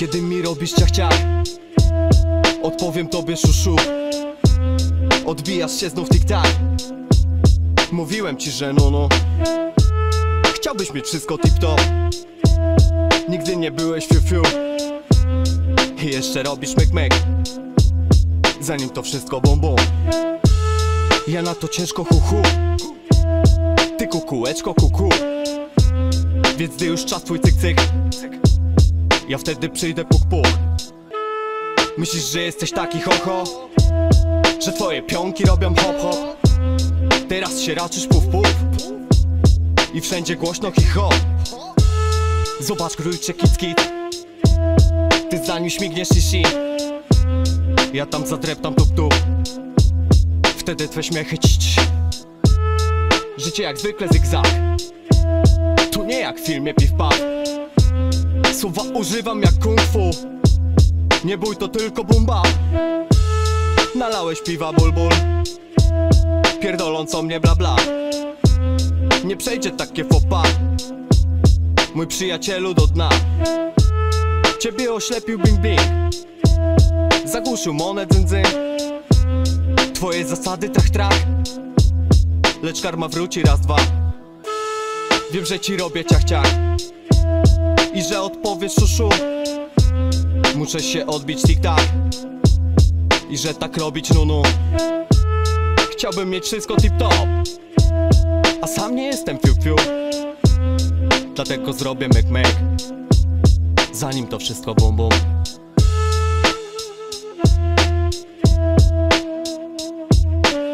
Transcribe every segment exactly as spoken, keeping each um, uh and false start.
Kiedy mi robisz ciach-ciach, odpowiem tobie szuszu. Odbijasz się znów tik-tak. Mówiłem ci, że no no chciałbyś mieć wszystko tip-top. Nigdy nie byłeś fiu-fiu i jeszcze robisz myk-myk, zanim to wszystko bum-bum. Ja na to ciężko hu-hu, ty kukułeczko kuku. Więc gdy już czas twój cyk-cyk, ja wtedy przyjdę puk-puk. Myślisz, że jesteś taki ho-ho, że twoje pionki robią hop-hop? Teraz się raczysz puf-puf i wszędzie głośno hip-hop. Zobacz krójcze kit-kit, ty za nim śmigniesz i si. Ja tam zadreptam tup-tup, wtedy twe śmiechy cić. Życie jak zwykle zygzak, tu nie jak w filmie piw-paw. Słowa używam jak kung fu, nie bój to tylko bumba. Nalałeś piwa ból-ból, pierdoląc o mnie bla bla. Nie przejdzie takie fopa, mój przyjacielu, do dna. Ciebie oślepił bing bing, zagłuszył monet dzyn dzyn. Twoje zasady trach trach, lecz karma wróci raz dwa. Wiem, że ci robię ciach ciach i że odpowiesz szuszu. Muszę się odbić tik-tak i że tak robić nunu. Chciałbym mieć wszystko tip-top, a sam nie jestem fiu-fiu. Dlatego zrobię myk-myk, zanim to wszystko bum-bum.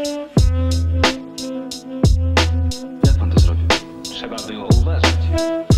Jak pan to zrobił? Trzeba było uważać.